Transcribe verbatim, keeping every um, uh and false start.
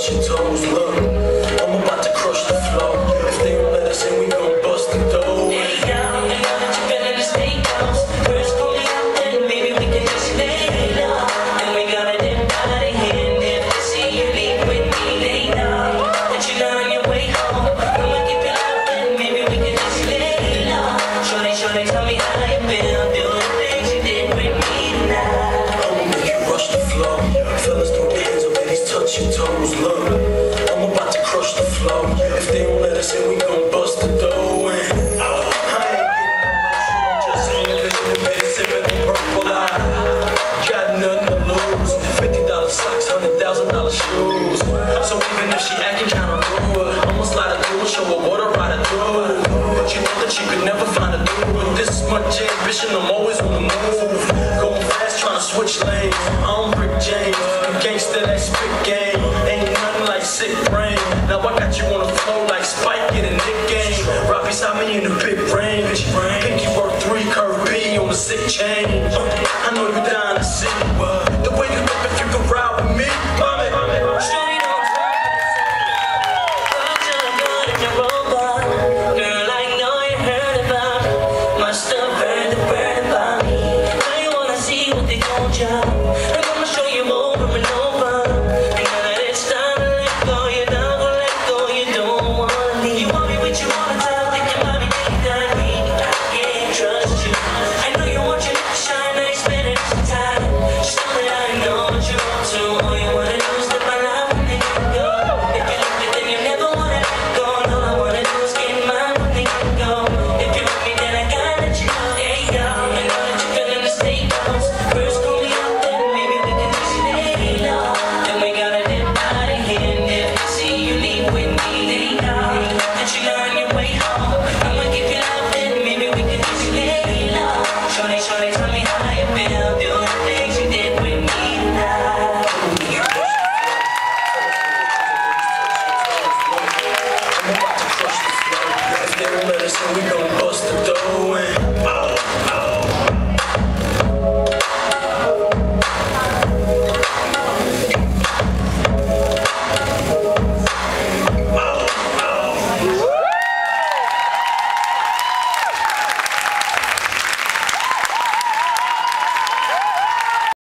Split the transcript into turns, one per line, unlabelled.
touch your toes. Look, I'm about to crush the flow. If they don't let us in, we gon' bust the door.
Hey, y'all, I know that you've been in the steakhouse. First, pull me out, then maybe we can just lay low. And we got a dead body hand. If they see you leave with me, they know that you're not on your way home. Come and keep it up, then maybe we can just lay low. Shorty, shorty, tell me how you feel doing the things you did with me tonight.
I'ma make you rush the flow. Fellas, throw your hands up, ladies, touch your toes. Look, I'm about to crush the flow. If they don't let us in, we gon' bust the door. And I ain't getting no shit, I'm just envisioning me sipping on purple eye. Got nothing to lose. Fifty dollar socks, hundred thousand dollar shoes. So even if she acting kinda rude, I'ma slide her through and show her what I ride her through. But you know that you could never find a dude with this much ambition. I'm always on the move, going fast, trying to switch lanes. I'm Rick James, the gangster that spit game. Ain't nothing like sick brain. Now I got you on the floor like Spike in a Nick game. Right beside me in the big range. Pinky work three, curve B on the sick change. I know you down to see.